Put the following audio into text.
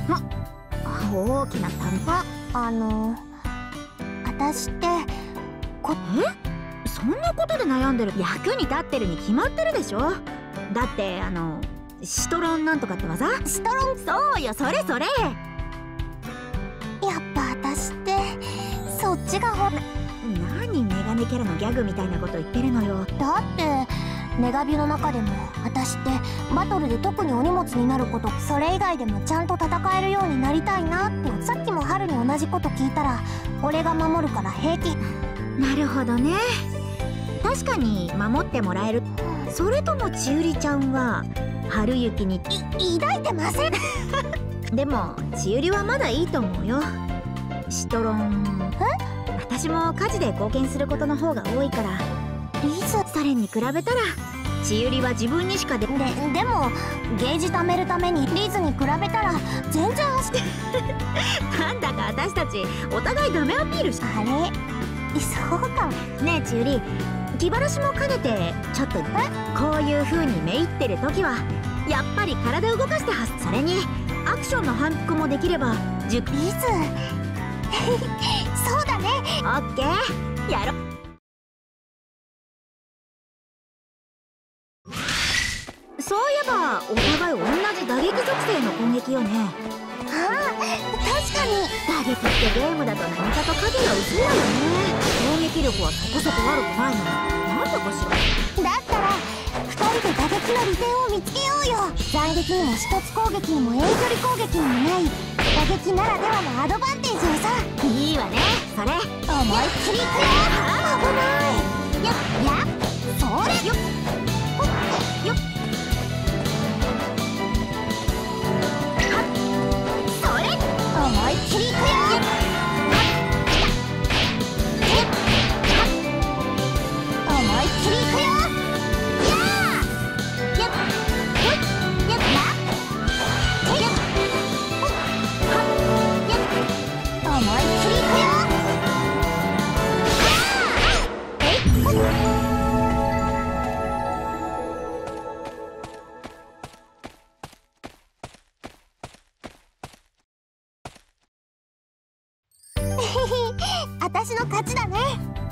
大きな単語。 私ってそんなことで悩んでる？役に立ってるに決まってるでしょ。だってシトロンなんとかって技？ シトロン。 そうよ、それそれ。 やっぱ私ってそっちが何メガネキャラのギャグみたいなこと言ってるのよ。 だってメガビュの中でも私ってバトルで特にお荷物になること、それ以外でもちゃんと戦えるようになりたいなって。さっきも春に同じこと聞いたら俺が守るから平気。 なるほどね。確かに守ってもらえる。それとも千織ちゃんは春雪に抱いてません。 でも千織はまだいいと思うよ。シトロン。私も家事で貢献することの方が多いから。 リズ。 それに比べたら千織は自分にしかでもゲージ貯めるためにリズに比べたら全然なんだか私たちお互いダメアピールしあれそうかも。 ねえ千織、気晴らしも兼ねてちょっとこういう風にめいってる時はやっぱり体動かしてそれにアクションの反復もできればリズそうだね。 オッケー、やろ。そういえばお互い同じ打撃属性の攻撃よね。 確かに打撃ってゲームだと何かと影が薄いわよね。攻撃力はそこそこ悪くないのになんだかしら。 だったら2人で打撃の利点を見つけようよ。斬撃にも一つ攻撃にも遠距離攻撃にもない打撃ならではのアドバンテージをさ。 いいわね、それ。 思いっきりいくよ。危ない。それよっよっ。それ思いっきりいくよ。思いっきりいくよ。私の勝ちだね。